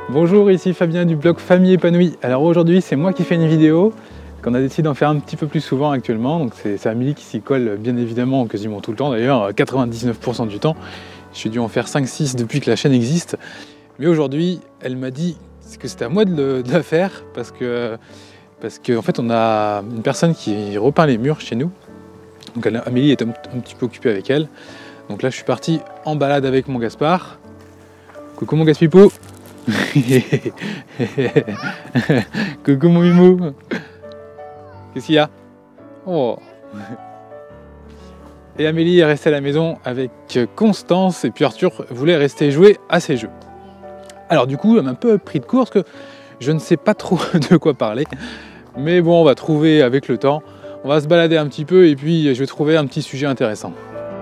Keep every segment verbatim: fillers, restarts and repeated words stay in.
Bonjour, ici Fabien du blog Famille Épanouie. Alors aujourd'hui, c'est moi qui fais une vidéo qu'on a décidé d'en faire un petit peu plus souvent actuellement. Donc c'est Amélie qui s'y colle bien évidemment quasiment tout le temps. D'ailleurs, quatre-vingt-dix-neuf pour cent du temps. J'ai dû en faire cinq six depuis que la chaîne existe. Mais aujourd'hui, elle m'a dit que c'était à moi de, le, de la faire parce que parce qu'en en fait, on a une personne qui repeint les murs chez nous. Donc elle, Amélie est un, un petit peu occupée avec elle. Donc là, je suis parti en balade avec mon Gaspard. Coucou mon Gaspipou. Coucou mon mimou. Qu'est-ce qu'il y a? Oh. Et Amélie est restée à la maison avec Constance et puis Arthur voulait rester jouer à ses jeux. Alors du coup, elle m'a un peu pris de court parce que je ne sais pas trop de quoi parler. Mais bon, on va trouver avec le temps. On va se balader un petit peu et puis je vais trouver un petit sujet intéressant.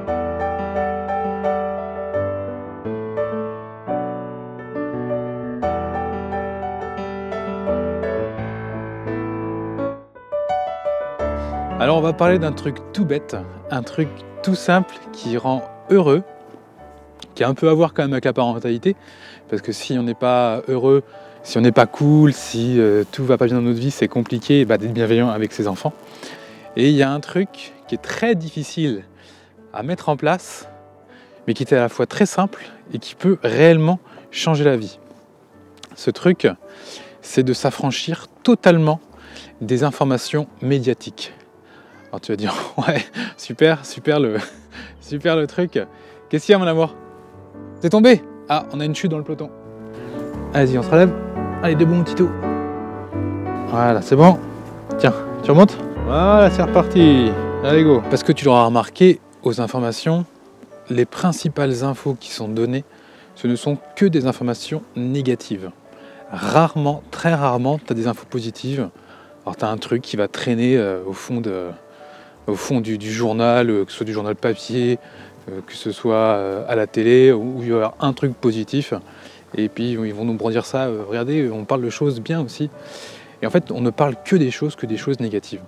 Alors on va parler d'un truc tout bête, un truc tout simple qui rend heureux, qui a un peu à voir quand même avec la parentalité, parce que si on n'est pas heureux, si on n'est pas cool, si euh, tout va pas bien dans notre vie, c'est compliqué bah, d'être bienveillant avec ses enfants. Et il y a un truc qui est très difficile à mettre en place, mais qui est à la fois très simple et qui peut réellement changer la vie. Ce truc, c'est de s'affranchir totalement des informations médiatiques. Alors tu vas dire, ouais, super, super le, super le truc. Qu'est-ce qu'il y a mon amour? T'es tombé? Ah, on a une chute dans le peloton. Vas-y, on se relève. Allez, debout mon titou. Voilà, c'est bon. Tiens, tu remontes? Voilà, c'est reparti. Allez, go. Parce que tu l'auras remarqué, aux informations, les principales infos qui sont données, ce ne sont que des informations négatives. Rarement, très rarement, tu as des infos positives. Alors tu as un truc qui va traîner euh, au fond de... au fond du, du journal, euh, que ce soit du journal papier, euh, que ce soit euh, à la télé, où il y aura un truc positif. Et puis ils vont nous brandir ça, euh, regardez, on parle de choses bien aussi. Et en fait, on ne parle que des choses, que des choses négatives.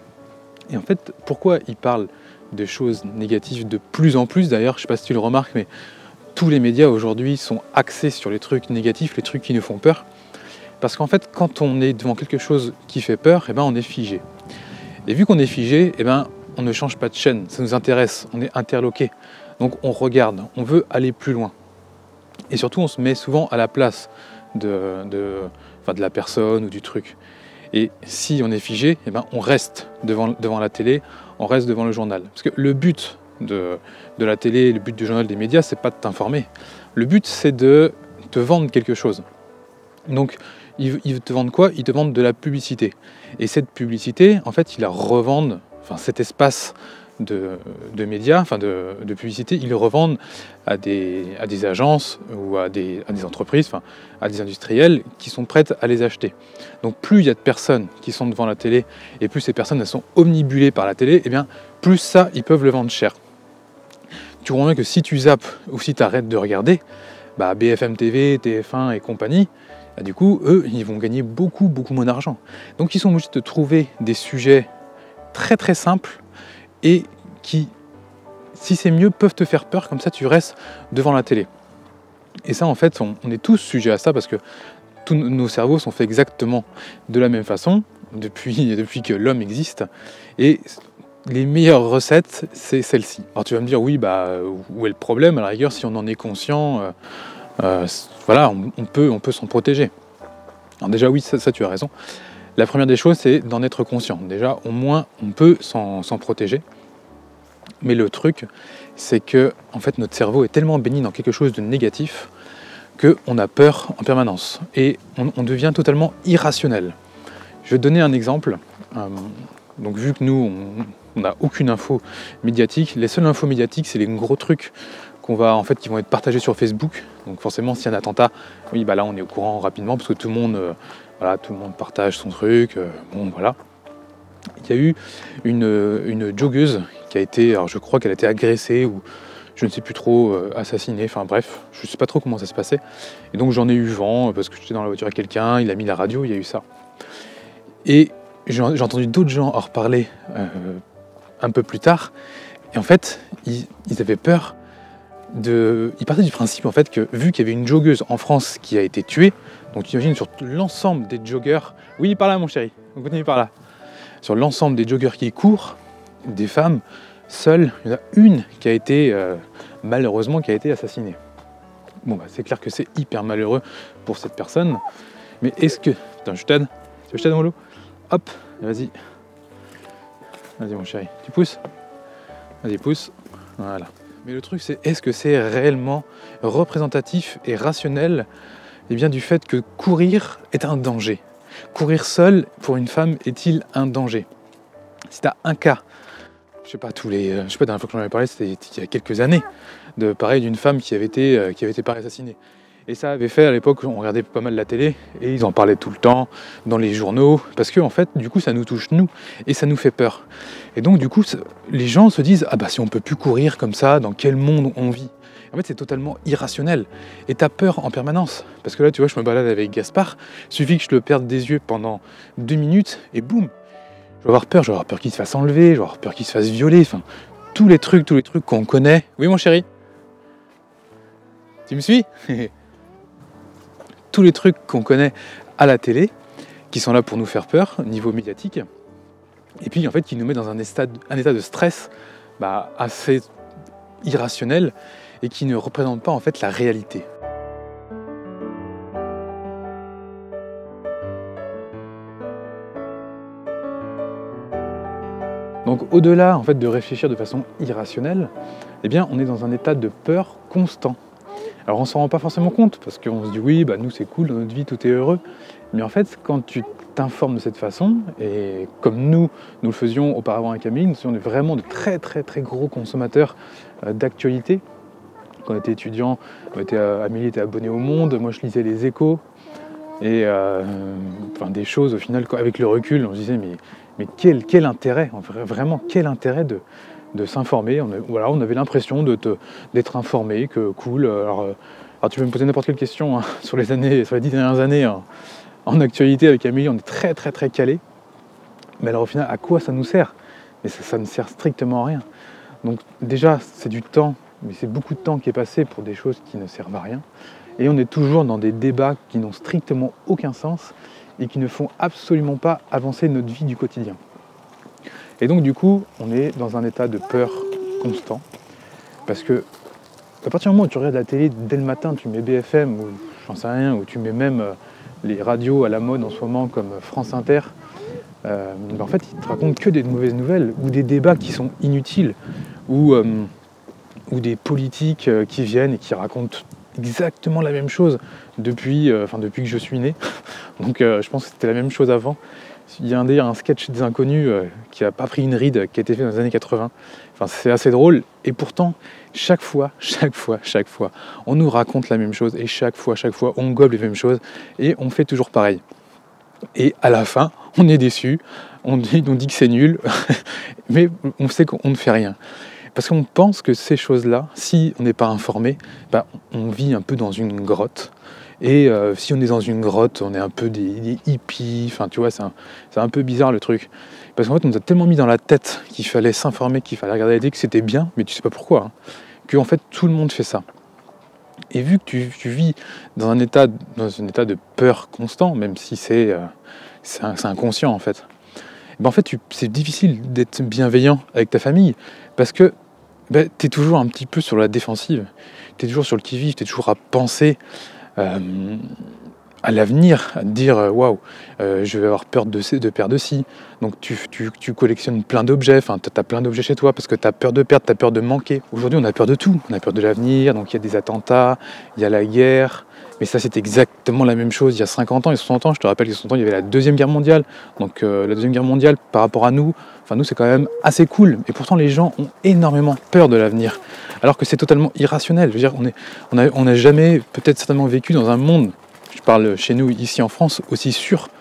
Et en fait, pourquoi ils parlent de choses négatives de plus en plus? D'ailleurs, je ne sais pas si tu le remarques, mais tous les médias aujourd'hui sont axés sur les trucs négatifs, les trucs qui nous font peur. Parce qu'en fait, quand on est devant quelque chose qui fait peur, eh ben, on est figé. Et vu qu'on est figé, eh ben, on ne change pas de chaîne, ça nous intéresse, on est interloqué. Donc on regarde, on veut aller plus loin. Et surtout, on se met souvent à la place de, de, enfin, de la personne ou du truc. Et si on est figé, eh ben, on reste devant, devant la télé, on reste devant le journal. Parce que le but de, de la télé, le but du journal, des médias, c'est pas de t'informer. Le but, c'est de te vendre quelque chose. Donc, ils te vendent quoi? Ils te vendent de la publicité. Et cette publicité, en fait, ils la revendent, enfin cet espace de, de médias, enfin de, de publicité, ils le revendent à des, à des agences ou à des, à des entreprises, enfin à des industriels qui sont prêtes à les acheter. Donc plus il y a de personnes qui sont devant la télé et plus ces personnes elles sont omnibulées par la télé, et bien plus ça, ils peuvent le vendre cher. Tu vois bien que si tu zappes ou si tu arrêtes de regarder, bah B F M T V, T F un et compagnie, bah du coup, eux, ils vont gagner beaucoup, beaucoup moins d'argent. Donc, ils sont obligés de trouver des sujets très, très simples et qui, si c'est mieux, peuvent te faire peur. Comme ça, tu restes devant la télé. Et ça, en fait, on, on est tous sujets à ça parce que tous nos cerveaux sont faits exactement de la même façon depuis, depuis que l'homme existe. Et les meilleures recettes, c'est celle-ci. Alors, tu vas me dire, oui, bah, où est le problème? À la rigueur, si on en est conscient... Euh, Euh, voilà, on, on peut, on peut s'en protéger. Alors déjà oui, ça, ça tu as raison. La première des choses, c'est d'en être conscient. Déjà, au moins, on peut s'en protéger. Mais le truc, c'est que en fait, notre cerveau est tellement baigné dans quelque chose de négatif qu'on a peur en permanence. Et on, on devient totalement irrationnel. Je vais te donner un exemple. Euh, donc vu que nous, on n'a aucune info médiatique, les seules infos médiatiques, c'est les gros trucs qu'on va, en fait, qui vont être partagés sur Facebook. Donc forcément, s'il y a un attentat, oui, bah là, on est au courant rapidement parce que tout le monde, euh, voilà, tout le monde partage son truc. Euh, bon, voilà. Il y a eu une, une joggeuse qui a été, alors je crois qu'elle a été agressée ou je ne sais plus trop, euh, assassinée. Enfin bref, je ne sais pas trop comment ça se passait. Et donc j'en ai eu vent parce que j'étais dans la voiture avec quelqu'un, il a mis la radio, il y a eu ça. Et j'ai entendu d'autres gens en reparler euh, un peu plus tard. Et en fait, ils, ils avaient peur de, il partait du principe en fait que vu qu'il y avait une joggeuse en France qui a été tuée, donc tu imagines sur l'ensemble des joggeurs, oui par là mon chéri, on continue par là, sur l'ensemble des joggeurs qui courent, des femmes, seules, il y en a une qui a été euh, malheureusement qui a été assassinée. Bon bah c'est clair que c'est hyper malheureux pour cette personne, mais est-ce que, attends je t'aide, tu veux que je t'aide mon loup, hop, vas-y, vas-y mon chéri, tu pousses, vas-y pousse, voilà. Mais le truc, c'est est-ce que c'est réellement représentatif et rationnel eh bien, du fait que courir est un danger? Courir seul pour une femme est-il un danger? Si tu as un cas, je sais pas, tous les, je sais pas, la dernière fois que j'en avais parlé, c'était il y a quelques années, de pareil d'une femme qui avait été, qui avait été pareil assassinée. Et ça avait fait à l'époque, on regardait pas mal la télé et ils en parlaient tout le temps dans les journaux parce que en fait, du coup, ça nous touche nous et ça nous fait peur. Et donc, du coup, les gens se disent ah bah si on peut plus courir comme ça, dans quel monde on vit? En fait, c'est totalement irrationnel et t'as peur en permanence parce que là, tu vois, je me balade avec Gaspard, suffit que je le perde des yeux pendant deux minutes et boum, je vais avoir peur, je vais avoir peur qu'il se fasse enlever, je vais avoir peur qu'il se fasse violer, enfin tous les trucs, tous les trucs qu'on connaît. Oui, mon chéri, tu me suis? Tous les trucs qu'on connaît à la télé, qui sont là pour nous faire peur, au niveau médiatique, et puis en fait qui nous met dans un état, un état de stress bah, assez irrationnel et qui ne représente pas en fait la réalité. Donc au-delà en fait de réfléchir de façon irrationnelle, eh bien on est dans un état de peur constant. Alors on ne s'en rend pas forcément compte, parce qu'on se dit oui, bah nous c'est cool, dans notre vie tout est heureux. Mais en fait, quand tu t'informes de cette façon, et comme nous, nous le faisions auparavant avec Amélie, nous sommes vraiment de très très très gros consommateurs euh, d'actualité. Quand on était étudiant, on était, euh, Amélie était abonnée au Monde, moi je lisais les Échos, et euh, enfin, des choses au final, avec le recul, on se disait mais, mais quel, quel intérêt, vraiment quel intérêt de... de s'informer, on, voilà, on avait l'impression de te, d'être informé, que cool. Alors, euh, alors tu peux me poser n'importe quelle question hein, sur les années, sur les dix dernières années hein, en actualité avec Amélie, on est très très très calé. Mais alors au final, à quoi ça nous sert? Mais ça, ça ne sert strictement à rien. Donc déjà, c'est du temps, mais c'est beaucoup de temps qui est passé pour des choses qui ne servent à rien. Et on est toujours dans des débats qui n'ont strictement aucun sens et qui ne font absolument pas avancer notre vie du quotidien. Et donc du coup, on est dans un état de peur constant, parce que à partir du moment où tu regardes la télé dès le matin, tu mets B F M ou j'en sais rien, ou tu mets même euh, les radios à la mode en ce moment comme France Inter, euh, ben en fait ils te racontent que des mauvaises nouvelles, ou des débats qui sont inutiles, ou, euh, ou des politiques euh, qui viennent et qui racontent exactement la même chose depuis, euh, enfin, depuis que je suis né. Donc euh, je pense que c'était la même chose avant. Il y a un, un sketch des Inconnus euh, qui n'a pas pris une ride, qui a été fait dans les années quatre-vingts. Enfin, c'est assez drôle. Et pourtant, chaque fois, chaque fois, chaque fois, on nous raconte la même chose. Et chaque fois, chaque fois, on gobe les mêmes choses. Et on fait toujours pareil. Et à la fin, on est déçu. On dit, on dit que c'est nul. Mais on sait qu'on ne fait rien. Parce qu'on pense que ces choses-là, si on n'est pas informé, ben, on vit un peu dans une grotte. Et euh, si on est dans une grotte, on est un peu des, des hippies, enfin tu vois, c'est un, c'est un peu bizarre le truc. Parce qu'en fait, on nous a tellement mis dans la tête qu'il fallait s'informer, qu'il fallait regarder la télé, que c'était bien, mais tu sais pas pourquoi, hein, que en fait tout le monde fait ça. Et vu que tu, tu vis dans un, état, dans un état de peur constant, même si c'est, euh, c'est, un, c'est inconscient en fait, ben en fait tu, c'est difficile d'être bienveillant avec ta famille, parce que ben, tu es toujours un petit peu sur la défensive, tu es toujours sur le qui-vive, tu es toujours à penser Euh, à l'avenir, à te dire waouh, euh, je vais avoir peur de, de perdre ci. Donc tu, tu, tu collectionnes plein d'objets, enfin tu as plein d'objets chez toi parce que tu as peur de perdre, tu as peur de manquer. Aujourd'hui on a peur de tout, on a peur de l'avenir, donc il y a des attentats, il y a la guerre, mais ça c'est exactement la même chose il y a cinquante ans et soixante ans. Je te rappelle qu'il y a soixante ans il y avait la deuxième guerre mondiale, donc euh, la deuxième guerre mondiale par rapport à nous, enfin nous c'est quand même assez cool, et pourtant les gens ont énormément peur de l'avenir, alors que c'est totalement irrationnel. Je veux dire, on est, on a, on a jamais peut-être certainement vécu dans un monde, je parle chez nous ici en France, aussi sûr,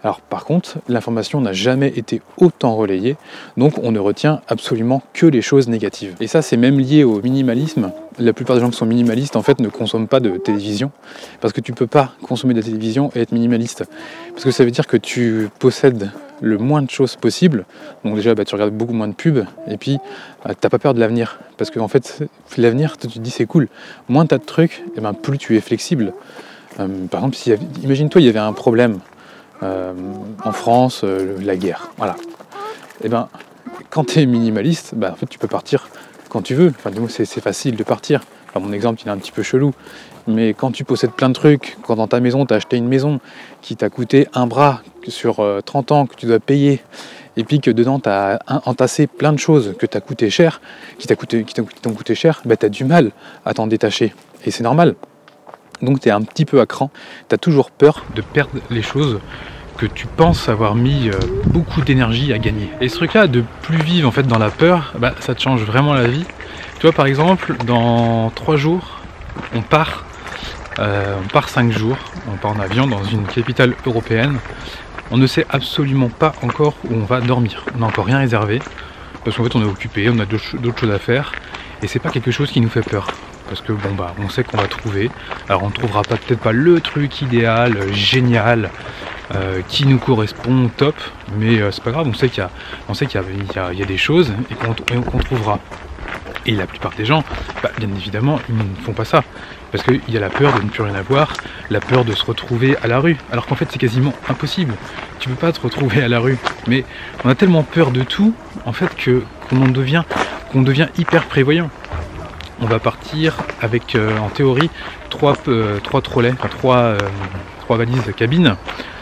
Alors par contre, l'information n'a jamais été autant relayée, donc on ne retient absolument que les choses négatives. Et ça, c'est même lié au minimalisme. La plupart des gens qui sont minimalistes, en fait, ne consomment pas de télévision, parce que tu peux pas consommer de la télévision et être minimaliste. Parce que ça veut dire que tu possèdes le moins de choses possible, donc déjà bah, tu regardes beaucoup moins de pubs, et puis euh, t'as pas peur de l'avenir, parce que en fait, l'avenir, tu te dis c'est cool, moins t'as de trucs, et ben, plus tu es flexible. Euh, par exemple, si, imagine-toi, il y avait un problème, Euh, en France, euh, la guerre, voilà. Et ben, quand tu es minimaliste, bah, en fait, tu peux partir quand tu veux. Enfin, c'est, c'est facile de partir. Enfin, mon exemple, il est un petit peu chelou. Mais quand tu possèdes plein de trucs, quand dans ta maison, tu as acheté une maison qui t'a coûté un bras sur euh, trente ans, que tu dois payer, et puis que dedans, tu as entassé plein de choses que tu as coûté cher, qui, t'a coûté, qui t'ont coûté cher, bah, tu as du mal à t'en détacher. Et c'est normal. Donc tu es un petit peu à cran. Tu as toujours peur de perdre les choses que tu penses avoir mis euh, beaucoup d'énergie à gagner. Et ce truc là de plus vivre en fait dans la peur, bah, ça te change vraiment la vie. Tu vois, par exemple, dans trois jours on part euh, on part cinq jours, on part en avion dans une capitale européenne. On ne sait absolument pas encore où on va dormir, on n'a encore rien réservé parce qu'en fait on est occupé, on a d'autres choses à faire et c'est pas quelque chose qui nous fait peur. Parce que bon bah on sait qu'on va trouver, alors on ne trouvera pas peut-être pas le truc idéal, euh, génial, euh, qui nous correspond top, mais euh, c'est pas grave, on sait qu'il y a, on sait qu'il y a, il y a, il y a des choses et qu'on, qu'on trouvera. Et la plupart des gens, bah, bien évidemment, ils ne font pas ça. Parce qu'il y a la peur de ne plus rien avoir, la peur de se retrouver à la rue, alors qu'en fait c'est quasiment impossible. Tu peux pas te retrouver à la rue, mais on a tellement peur de tout, en fait, que qu'on devient, qu'on devient hyper prévoyant. On va partir avec, euh, en théorie, trois, euh, trois trolleys, enfin trois, euh, trois valises cabine.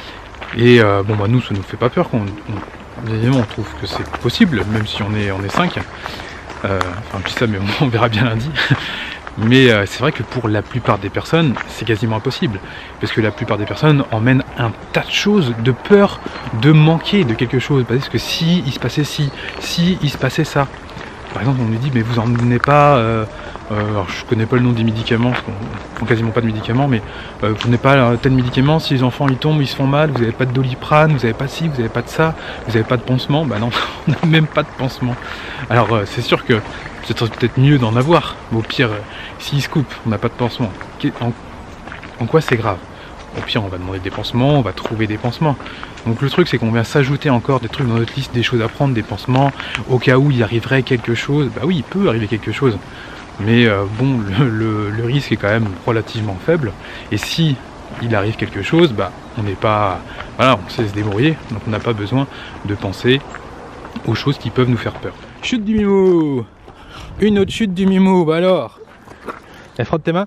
Et euh, bon, bah nous, ça nous fait pas peur. On, on, évidemment, on trouve que c'est possible, même si on est, on est cinq. Euh, enfin, puis ça, mais on, on verra bien lundi. Mais euh, c'est vrai que pour la plupart des personnes, c'est quasiment impossible. Parce que la plupart des personnes emmènent un tas de choses, de peur de manquer de quelque chose. Parce que si il se passait ci, si il se passait ça. Par exemple, on nous dit, mais vous emmenez pas, euh, euh, alors je connais pas le nom des médicaments, parce qu'on prend quasiment pas de médicaments, mais euh, vous n'avez pas euh, tel médicament, si les enfants ils tombent, ils se font mal, vous n'avez pas de doliprane, vous n'avez pas ci, vous n'avez pas de ça, vous n'avez pas de pansement, bah non, on n'a même pas de pansement. Alors euh, c'est sûr que c'est peut-être mieux d'en avoir, mais au pire, euh, s'ils se coupent, on n'a pas de pansement, en, en quoi c'est grave? Au pire, on va demander des pansements, on va trouver des pansements. Donc le truc, c'est qu'on vient s'ajouter encore des trucs dans notre liste, des choses à prendre, des pansements, au cas où il arriverait quelque chose. Bah oui, il peut arriver quelque chose. Mais euh, bon, le, le, le risque est quand même relativement faible. Et si il arrive quelque chose, bah on n'est pas... Voilà, on sait se débrouiller. Donc on n'a pas besoin de penser aux choses qui peuvent nous faire peur. Chute du Mimou! Une autre chute du Mimou, bah alors! Elle frotte tes mains?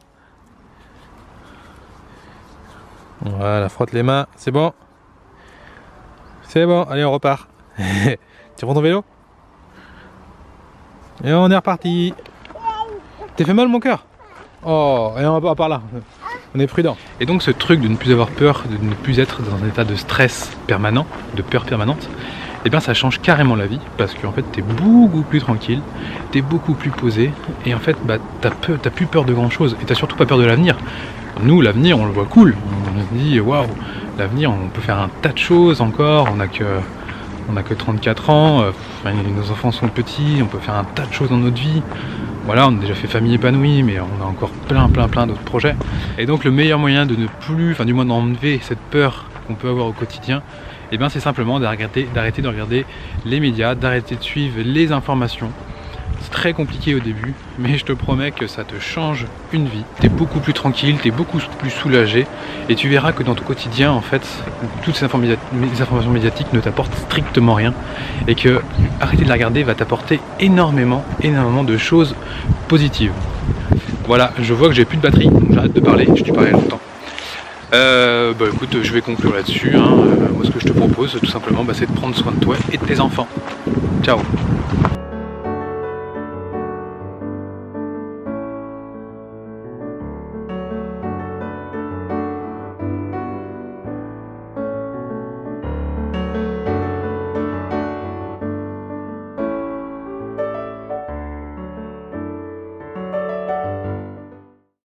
Voilà, frotte les mains, c'est bon. C'est bon, allez on repart. Tu prends ton vélo? Et on est reparti. T'es fait mal mon cœur? Oh, et on va par là. On est prudent. Et donc ce truc de ne plus avoir peur, de ne plus être dans un état de stress permanent, de peur permanente, et eh bien ça change carrément la vie parce qu'en fait t'es beaucoup plus tranquille, t'es beaucoup plus posé et en fait bah, t'as, peu, t'as plus peur de grand chose et t'as surtout pas peur de l'avenir. Nous, l'avenir, on le voit cool. On se dit, waouh, l'avenir, on peut faire un tas de choses encore. On n'a que, on a que trente-quatre ans. Euh, nos enfants sont petits. On peut faire un tas de choses dans notre vie. Voilà, on a déjà fait famille épanouie, mais on a encore plein, plein, plein d'autres projets. Et donc, le meilleur moyen de ne plus, enfin, du moins d'enlever cette peur qu'on peut avoir au quotidien, eh bien, c'est simplement d'arrêter, d'arrêter de regarder les médias, d'arrêter de suivre les informations. C'est très compliqué au début, mais je te promets que ça te change une vie. Tu es beaucoup plus tranquille, tu es beaucoup plus soulagé et tu verras que dans ton quotidien, en fait, toutes ces informations médiatiques ne t'apportent strictement rien et que arrêter de la regarder va t'apporter énormément, énormément de choses positives. Voilà, je vois que j'ai plus de batterie, donc j'arrête de parler, je t'ai parlé longtemps. Euh, bah écoute, je vais conclure là-dessus. Hein. Euh, moi, ce que je te propose, tout simplement, bah, c'est de prendre soin de toi et de tes enfants. Ciao!